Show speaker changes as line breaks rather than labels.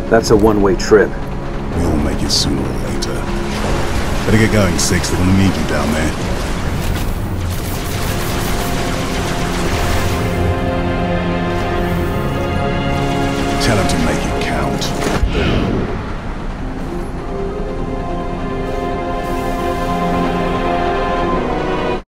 That's a one-way trip.
We'll make it sooner or later. Better get going, Six. They're gonna need you down there.